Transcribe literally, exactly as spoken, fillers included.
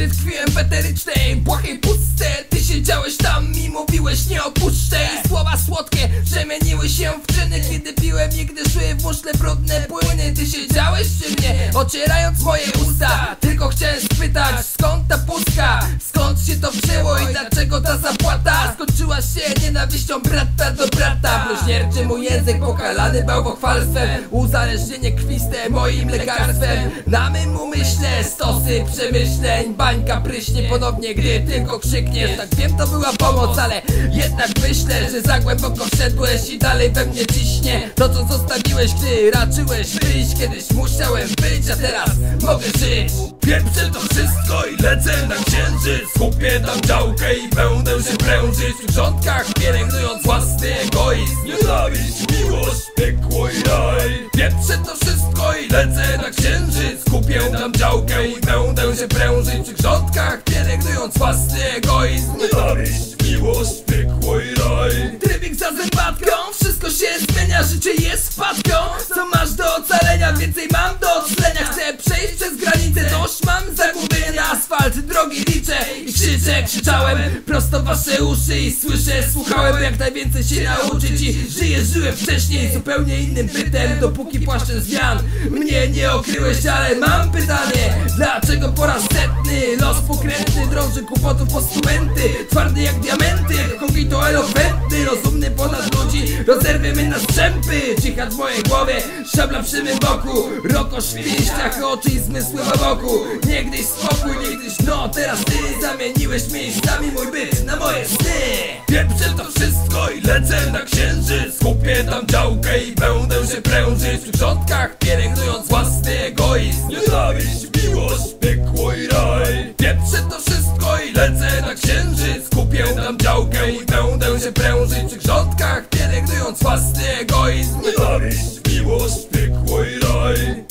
tkwiłem w eterycznej, błahej pustce. Ty siedziałeś tam i mówiłeś nie opuszczę. I słowa słodkie przemieniły się w czyny, kiedy piłem i gdy szły w muszle brudne płyny. Ty siedziałeś przy mnie, ocierając moje usta. Tylko chciałem spytać, skąd ta pustka? Skąd się to wzięło i dlaczego ta zapłata? Skończyła się nienawiścią brata do brata. Bluźnierczy mój język pokalany bałwochwalstwem, uzależnienie krwiste moim lekarstwem. Na mym umyśle stosy przemyśleń, bańka pryśnie ponownie, gdy tylko krzykniesz. Tak wiem, to była pomoc, ale jednak myślę, że za głęboko wszedłeś i dalej we mnie ciśnie to, co zostawiłeś, gdy raczyłeś wyjść. Kiedyś musiałem być, a teraz mogę żyć. Pieprzę to wszystko i lecę na księżyc. Kupię tam działkę i będę się prężyć w grządkach, pielęgnując własny egoizm. Nienawiść, miłość, piekło i raj. Pieprzę to wszystko i lecę na księżyc. Kupię tam działkę i będę się prężyć przy grządkach, pielęgnując własny egoizm. Nienawiść, miłość, piekło i raj. Trybik za zębatką, wszystko się zmienia, życie jest wpadką. Co masz do ocalenia, więcej mam do oclenia. Chcę przejść przez granicę, dość mam zagubienia na asfalt. Drogi liczę i krzyczę, krzyczałem prosto w wasze uszy i słyszę, słuchałem jak najwięcej się nauczyć. I żyję, żyłem wcześniej zupełnie innym bytem, dopóki płaszczem zmian mnie nie okryłeś. Ale mam pytanie, dlaczego po raz setny los pokrętny drąży kłopotów postumenty? Twardy jak diamenty, jak kogito elokwentny, rozumny ponad ludzi, rozerwiemy na strzępy. Dżihad w mojej głowie, szabla przy mym boku, rokosz w pięściach, oczy i zmysły w boku. Niegdyś spokój, niegdyś no, teraz ty zamieniłeś miejscami mój byt na moje sny. Pieprzę to wszystko i lecę na księżyc. Kupię tam działkę i będę się prężyć przy grządkach, pielęgnując własny egoizm. Nienawiść, miłość, piekło i raj. Pieprzę to wszystko i lecę na księżyc. Kupię tam działkę i będę się prężyć przy grządkach, pielęgnując własny egoizm. Nienawiść, miłość, piekło i raj.